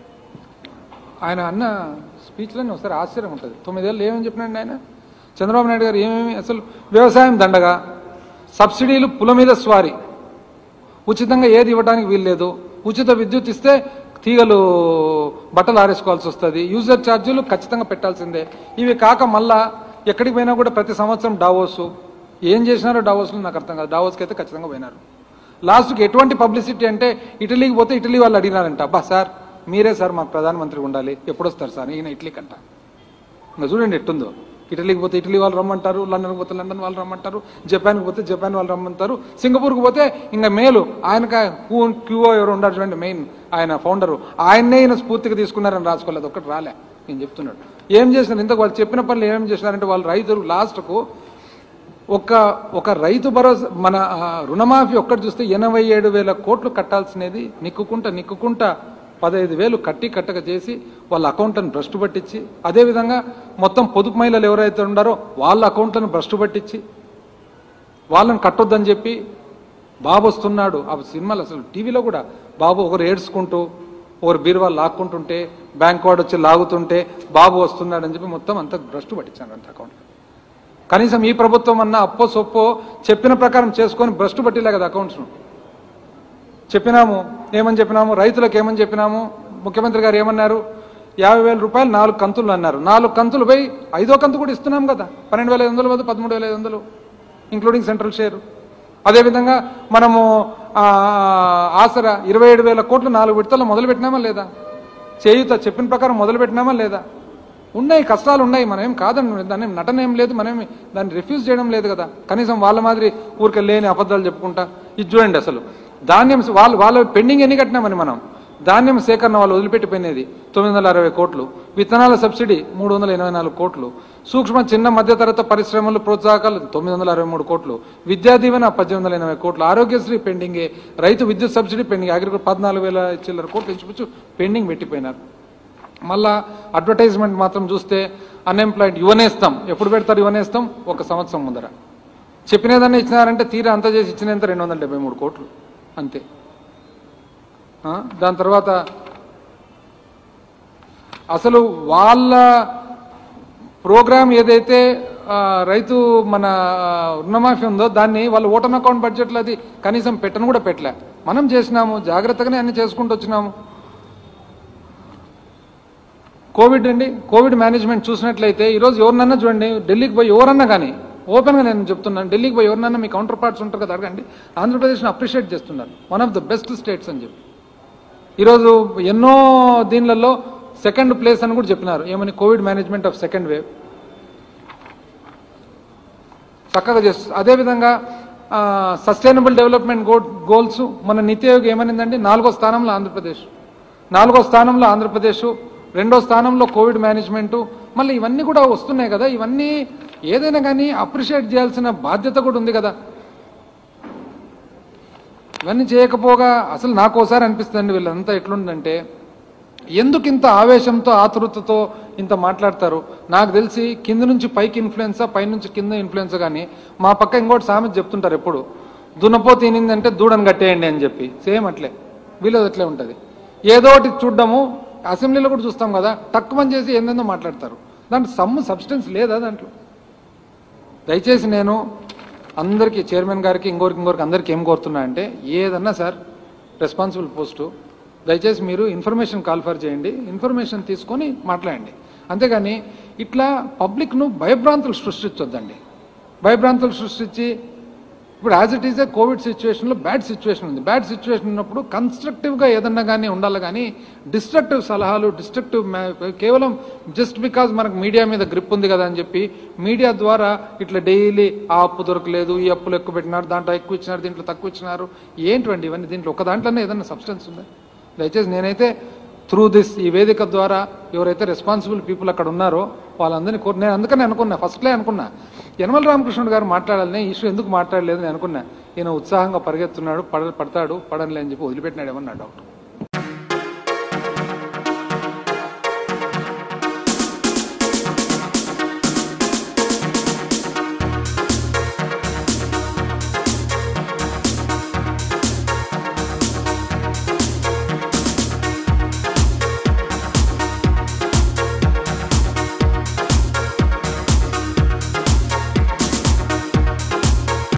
ఆయన అన్న స్పీచ్లోనే ఒకసారి ఆశ్చర్యం ఉంటుంది. 9 ఏళ్ళు ఏమని చెప్పినాడు ఆయన? చంద్రబాబు నాయుడు గారు ఏమేమి అసలు వ్యవసాయం దండగా, సబ్సిడీలు పుల మీద స్వారీ, ఉచితంగా ఏది ఇవ్వడానికి వీల్లేదు, ఉచిత విద్యుత్ ఇస్తే తీగలు బట్టలు ఆరేసుకోవాల్సి వస్తుంది, యూజర్ ఛార్జీలు ఖచ్చితంగా పెట్టాల్సిందే. ఇవి కాక మళ్ళా ఎక్కడికి పోయినా కూడా ప్రతి సంవత్సరం డావోసు. ఏం చేసినారో డావోస్లో నాకు అర్థం కాదు. డావోస్కి అయితే ఖచ్చితంగా పోయినారు. లాస్ట్కి ఎటువంటి పబ్లిసిటీ అంటే ఇటలీకి పోతే ఇటలీ వాళ్ళు అడిగినారంట, అబ్బా సార్ మీరే సార్ మాకు ప్రధానమంత్రి ఉండాలి, ఎప్పుడు వస్తారు సార్ ఈయన ఇటలీ కంట. ఇంకా చూడండి ఎట్టుందో. ఇటలీకి పోతే ఇటలీ వాళ్ళు రమ్మంటారు, లండన్కి పోతే లండన్ వాళ్ళు రమ్మంటారు, జపాన్కి పోతే జపాన్ వాళ్ళు రమ్మంటారు, సింగపూర్కి పోతే ఇంకా మేలు ఆయనక క్యూఓ ఎవరు ఉండారు చూడండి, మెయిన్ ఆయన ఫౌండరు, ఆయన్నే ఈయన స్ఫూర్తిగా తీసుకున్నారని రాసుకోలేదు, ఒక్కటి రాలే. నేను చెప్తున్నాడు ఏం చేసినారు ఇంతకు వాళ్ళు చెప్పిన పనులు ఏమేమి చేసినారంటే, వాళ్ళు రైతులు లాస్ట్కు ఒక రైతు భరోసా, మన రుణమాఫీ ఒక్కటి చూస్తే 87,000 కోట్లు కట్టాల్సినది నిక్కుకుంటా 15,000 కట్టక చేసి వాళ్ళ అకౌంట్లను భ్రష్టు పట్టించి, అదేవిధంగా మొత్తం పొదుపు మహిళలు ఎవరైతే ఉన్నారో వాళ్ళ అకౌంట్లను భ్రష్టు పట్టించి వాళ్ళని కట్టొద్దని చెప్పి, బాబు వస్తున్నాడు ఆ సినిమాలు అసలు టీవీలో కూడా బాబు ఒకరు ఏడ్చుకుంటూ ఒకరు బీరువాళ్ళు లాక్కుంటుంటే, బ్యాంక్ వాడు వచ్చి లాగుతుంటే బాబు వస్తున్నాడు అని చెప్పి మొత్తం అంతా భ్రష్టు పట్టించాను అంత అకౌంట్. కనీసం ఈ ప్రభుత్వం అన్న అప్పో సొప్పో చెప్పిన ప్రకారం చేసుకొని భ్రష్టు పట్టిలే కదా అకౌంట్స్ను. చెప్పినాము. ఏమని చెప్పినాము? రైతులకు ఏమని చెప్పినాము? ముఖ్యమంత్రి గారు ఏమన్నారు? 50,000 రూపాయలు 4 కంతులు అన్నారు. 4 కంతులు పోయి 5వ కంతు కూడా ఇస్తున్నాం కదా, 12,500 వద్ద 13,500 ఇంక్లూడింగ్ సెంట్రల్ షేర్. అదేవిధంగా మనము ఆసరా 27,000 కోట్లు 4 విడతల్లో మొదలు పెట్టినామా లేదా? చేయూత చెప్పిన ప్రకారం మొదలు పెట్టినామా లేదా? ఉన్నాయి, కష్టాలు ఉన్నాయి, మనం ఏం కాదని దాన్ని నటన ఏం లేదు, మనం దాన్ని రిఫ్యూజ్ చేయడం లేదు కదా. కనీసం వాళ్ళ మాదిరి ఊరికే లేని అబద్ధాలు చెప్పుకుంటా ఇది చూడండి. అసలు ధాన్యం వాళ్ళ పెండింగ్ ఎన్ని కట్టినామని మనం ధాన్యం సేకరణ వాళ్ళు వదిలిపెట్టిపోయినది 960 కోట్లు, విత్తనాల సబ్సిడీ 384 కోట్లు, సూక్ష్మ చిన్న మధ్యతరగతి పరిశ్రమలు ప్రోత్సాహకాలు 963 కోట్లు, విద్యా దీవెన 1880 కోట్లు, ఆరోగ్యశ్రీ పెండింగే, రైతు విద్యుత్ సబ్సిడీ పెండింగ్, అగ్రికల్చర్ 14,000 చిల్లర కోట్లు ఇంచుమించు పెండింగ్ పెట్టిపోయినారు. మళ్ళా అడ్వర్టైజ్మెంట్ మాత్రం చూస్తే అన్ఎంప్లాయిడ్ యువనేస్తాం ఎప్పుడు పెడతారు? యువనేస్తాం 1 సంవత్సరం ముందర చెప్పినదన్నా ఇచ్చినారంటే తీరా అంతా చేసి ఇచ్చినంత 273 కోట్లు అంతే. దాని తర్వాత అసలు వాళ్ళ ప్రోగ్రాం ఏదైతే రైతు మన రుణమాఫీ ఉందో దాన్ని వాళ్ళ ఓటన్ అకౌంట్ బడ్జెట్లో అది కనీసం పెట్టను కూడా పెట్టలే. మనం చేసినాము, జాగ్రత్తగానే అన్ని చేసుకుంటూ వచ్చినాము. కోవిడ్ అండి, కోవిడ్ మేనేజ్మెంట్ చూసినట్లయితే ఈరోజు ఎవరినన్నా చూడండి, ఢిల్లీకి పోయి ఎవరన్నా కానీ ఓపెన్గా నేను చెప్తున్నాను, ఢిల్లీకి పోయి ఎవరినన్నా మీ కౌంటర్ పార్ట్స్ ఉంటారు కదా అడగండి, ఆంధ్రప్రదేశ్ని అప్రిషియేట్ చేస్తున్నారు, one of the best states అని చెప్పి. ఈరోజు ఎన్నో దీనిలలో 2nd ప్లేస్ అని కూడా చెప్పినారు. ఏమని? Covid management of 2nd wave చక్కగా చేస్తుంది. అదేవిధంగా సస్టైనబుల్ డెవలప్మెంట్ గోల్స్ మన నీతి ఆయోగ్ ఏమనిందండి? 4వ స్థానంలో ఆంధ్రప్రదేశ్, 4వ స్థానంలో ఆంధ్రప్రదేశ్, 2వ స్థానంలో కోవిడ్ మేనేజ్మెంటు. మళ్ళీ ఇవన్నీ కూడా వస్తున్నాయి కదా, ఇవన్నీ ఏదైనా కానీ అప్రిషియేట్ చేయాల్సిన బాధ్యత కూడా ఉంది కదా. ఇవన్నీ చేయకపోగా అసలు నాకు ఒకసారి అనిపిస్తుందండి, వీళ్ళంతా ఎట్లుందంటే ఎందుకు ఇంత ఆవేశంతో ఆతృతతో ఇంత మాట్లాడతారు? నాకు తెలిసి కింద నుంచి పైకి ఇన్ఫ్లుయెన్సా, పై నుంచి కింద ఇన్ఫ్లుయెన్సా. కానీ మా పక్క ఇంకోటి సామెత చెప్తుంటారు ఎప్పుడు, దున్నపో తినిందంటే దూడని కట్టేయండి అని చెప్పి. సేమ్ అట్లే వీళ్ళది అట్లే ఉంటుంది. ఏదో ఒకటి చూడ్డము, అసెంబ్లీలో కూడా చూస్తాం కదా, తక్కువ చేసి ఏందేందో మాట్లాడతారు, దాంట్లో సబ్స్టెన్స్ లేదా దాంట్లో. దయచేసి నేను అందరికీ, చైర్మన్ గారికి, ఇంకోరికి అందరికీ ఏం కోరుతున్నా అంటే, ఏదన్నా సార్ రెస్పాన్సిబుల్ పోస్టు, దయచేసి మీరు ఇన్ఫర్మేషన్ కాల్ఫర్ చేయండి, ఇన్ఫర్మేషన్ తీసుకొని మాట్లాడండి. అంతేగాని ఇట్లా పబ్లిక్ను భయభ్రాంతులు సృష్టించొద్దండి. భయభ్రాంతులు సృష్టించి ఇప్పుడు as it is a COVID సిచ్యువేషన్లో బ్యాడ్ సిచ్యువేషన్ ఉంది. బ్యాడ్ సిచ్యువేషన్ ఉన్నప్పుడు కన్స్ట్రక్టివ్గా ఏదన్నా కానీ ఉండాలి, కానీ డిస్ట్రక్టివ్ సలహాలు, డిస్ట్రక్టివ్ కేవలం జస్ట్ బికాజ్ మనకు మీడియా మీద గ్రిప్ ఉంది కదా అని చెప్పి మీడియా ద్వారా ఇట్లా డైలీ ఆ అప్పు దొరకలేదు, ఈ అప్పులు ఎక్కువ పెట్టినారు, దాంట్లో ఎక్కువ ఇచ్చినారు, దీంట్లో తక్కువ ఇచ్చినారు, ఏంటండి ఇవన్నీ? దీంట్లో ఒక దాంట్లోనే ఏదన్నా సబ్స్టెన్స్ ఉందా? దయచేసి నేనైతే త్రూ దిస్ ఈ వేదిక ద్వారా ఎవరైతే రెస్పాన్సిబుల్ పీపుల్ అక్కడ ఉన్నారో వాళ్ళందరినీ నేను అందుకని అనుకున్నా, ఫస్ట్లే అనుకున్నా యనమల రామకృష్ణుడు గారు మాట్లాడాలని, ఇష్యూ ఎందుకు మాట్లాడలేదు నేను అనుకున్నా. ఈయన ఉత్సాహంగా పరిగెత్తున్నాడు, పడతాడు, పడనులే అని చెప్పి వదిలిపెట్టినాడేమన్నా డౌట్.